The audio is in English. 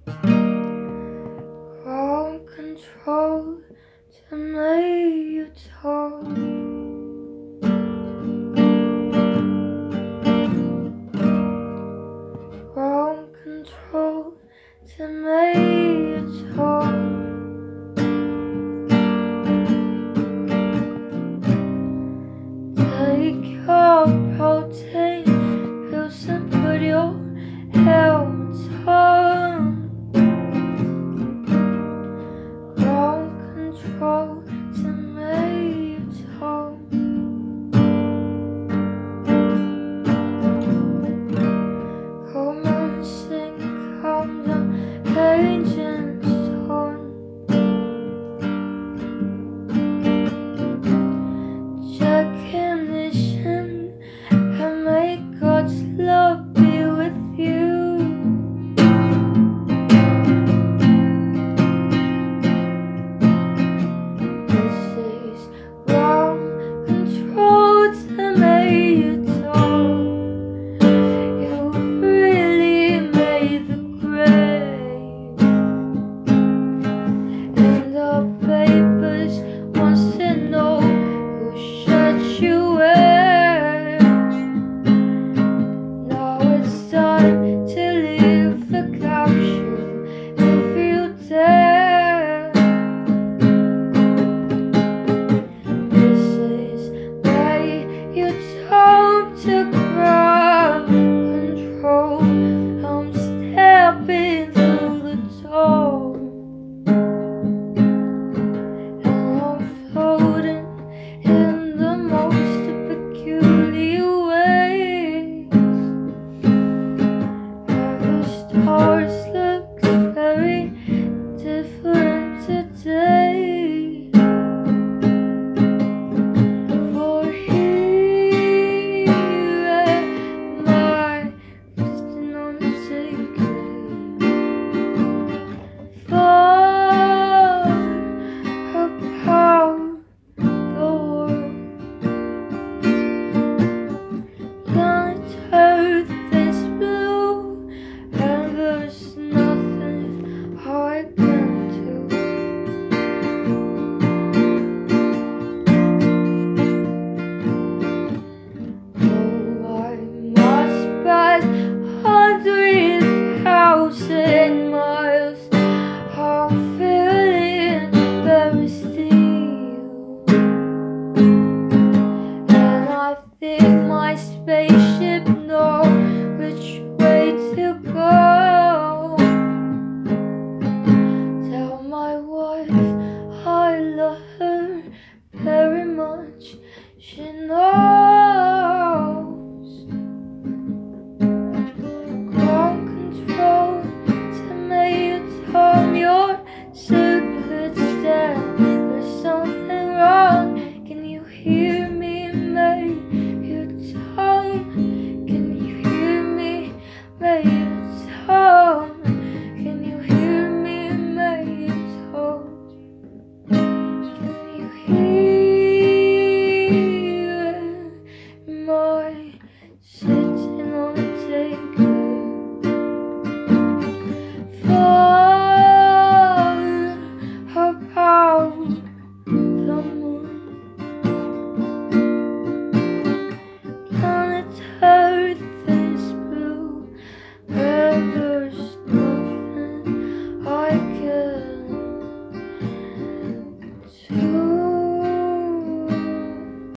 Ground control to make you talk. Ground control to make you talk. Take your protein pills and put your helmet on. Ground control to make you talk. Come on, sing, calm down, patience on. Check ignition and make God's love be with you. This is ground control to make you talk. You've really made the grade, and the papers wants to know who shut you in. Now it's time to leave the capsule if you dare. This is why you told to grab control. I'm stepping